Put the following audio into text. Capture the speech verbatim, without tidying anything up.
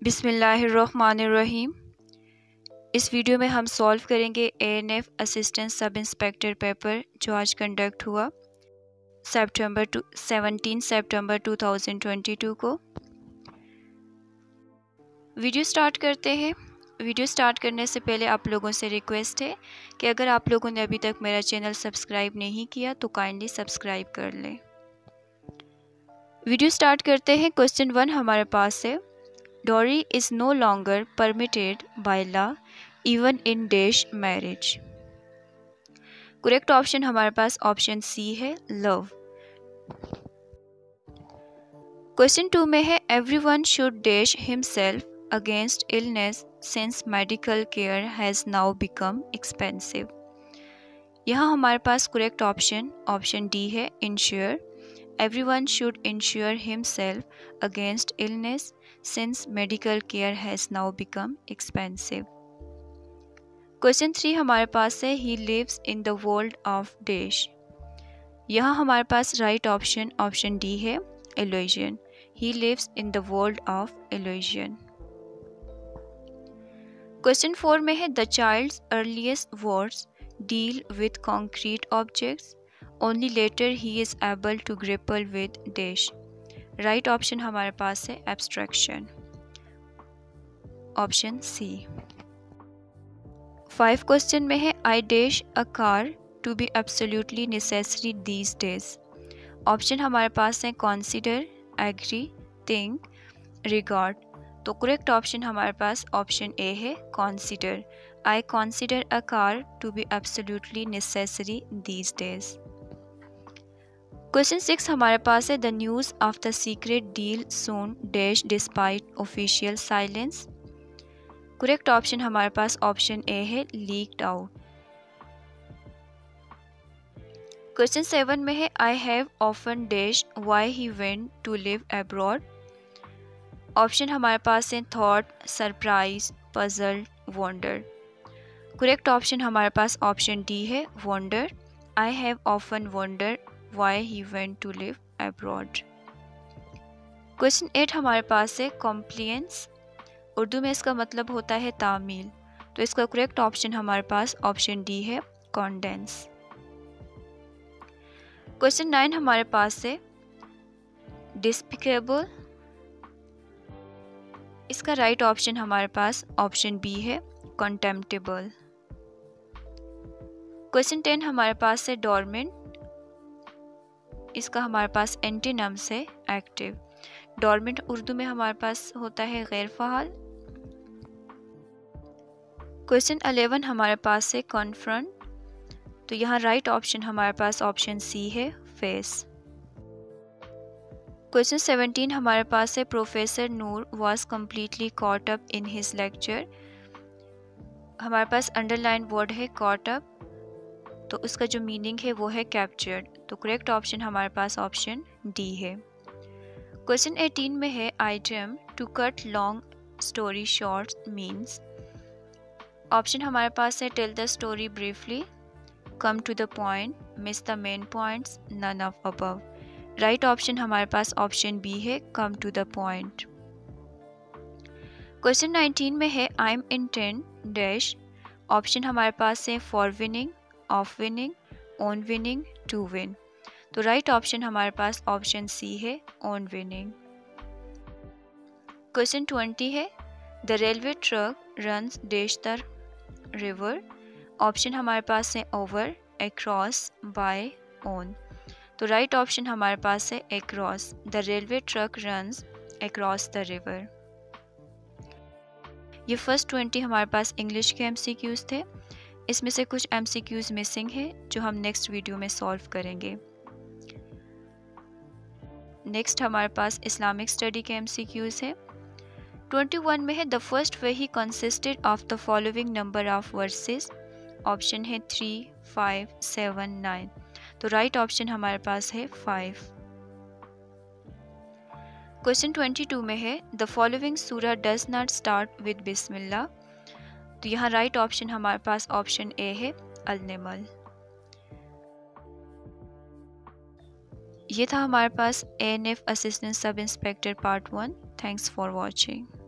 बिस्मिल्लाहिर्रहमानिर्रहीम। इस वीडियो में हम सॉल्व करेंगे ANF assistant sub inspector paper जो आज कंडक्ट हुआ सितंबर टू सेवनटीन सितंबर टू थाउजेंड ट्वेंटी टू को। वीडियो स्टार्ट करते हैं। वीडियो स्टार्ट करने से पहले आप लोगों से रिक्वेस्ट है कि अगर आप लोगों ने अभी तक मेरा चैनल सब्सक्राइब नहीं किया तो काइंडली सब्सक्राइब कर लें। वीडियो स्टार्ट करते हैं। क्वेश्चन वन हमारे पास है, Dowry is no longer permitted by law even in dash marriage। Correct option हमारे पास ऑप्शन सी है, लव। क्वेश्चन टू में है, everyone should dash himself against illness since medical care has now become expensive. यहाँ हमारे पास correct option option D है, insure. Everyone should insure himself against illness since medical care has now become expensive। Question three हमारे पास है, he lives in the world of dash। यहाँ हमारे पास राइट ऑप्शन ऑप्शन डी है, illusion। he lives in the world of illusion। Question four में है, the child's earliest words deal with concrete objects, only later he is able to grapple with dash। Right option हमारे पास है, abstraction, option C. Five question में है, I dash a car to be absolutely necessary these days. Option हमारे पास है, consider, agree, think, regard. तो correct option हमारे पास ऑप्शन ए है, consider. I consider a car to be absolutely necessary these days. Question six हमारे पास है, the news of the secret deal soon dash despite official silence. Correct option हमारे पास option A है, leaked out. Question seven में है, I have often dash why he went to live abroad. Option हमारे पास है, thought, surprise, puzzle, wonder. Correct option हमारे पास ऑप्शन डी है, wonder. I have often wonder why he went to live abroad। Question eight हमारे पास है, compliance. Urdu में इसका मतलब होता है तामील। तो इसका करेक्ट ऑप्शन हमारे पास ऑप्शन डी है, कॉन्डेंस। क्वेश्चन नाइन हमारे पास है, डिस्पिकेबल। इसका राइट ऑप्शन हमारे पास ऑप्शन बी है, कॉन्टेम्प्टेबल। क्वेश्चन टेन हमारे पास है, डोरमेंट। इसका हमारे पास एंटीनम्स है, एक्टिव। डोरमेंट उर्दू में हमारे पास होता है गैर फ़ाल। क्वेश्चन इलेवन हमारे पास है, कॉन्फ्रंट। तो यहाँ राइट ऑप्शन हमारे पास ऑप्शन सी है, फेस। क्वेश्चन सेवनटीन हमारे पास है, professor Noor was completely caught up in his lecture. हमारे पास अंडरलाइन वर्ड है, कॉट अप। तो उसका जो मीनिंग है वो है कैप्चर्ड। तो करेक्ट ऑप्शन हमारे पास ऑप्शन डी है। क्वेश्चन एटीन में है, item to cut long story short means. Option हमारे पास है, tell the story briefly, come to the point, miss the main points, none of above. Right option हमारे पास ऑप्शन बी है, come to the point. Question nineteen में है, I am intent dash. Option हमारे पास है, for winning, of winning, on winning, to win. तो right option हमारे पास ऑप्शन सी है, ऑन विनिंग। क्वेश्चन ट्वेंटी है, the railway track runs dash the river. Option हमारे पास है, ओवर, अक्रॉस, बाय, ऑन। तो राइट ऑप्शन हमारे पास है, across. The railway track runs across the river. ये फर्स्ट ट्वेंटी हमारे पास इंग्लिश के एमसीक्यूज थे। इसमें से कुछ एमसीक्यूज मिसिंग है जो हम नेक्स्ट वीडियो में सॉल्व करेंगे। नेक्स्ट हमारे पास इस्लामिक स्टडी के एमसीक्यूज है। ट्वेंटी वन में है, द फर्स्ट वे ही consisted of the following number of verses. Option है थ्री, फाइव, सेवन, नाइन। तो राइट ऑप्शन हमारे पास है फाइव। क्वेश्चन ट्वेंटी टू में है, द फॉलोइंग सूरा डज नॉट स्टार्ट विद बिस्मिल्लाह। तो यहाँ राइट ऑप्शन हमारे पास ऑप्शन ए है, अल-नमल। ये था हमारे पास ANF assistant sub inspector part one. Thanks for watching.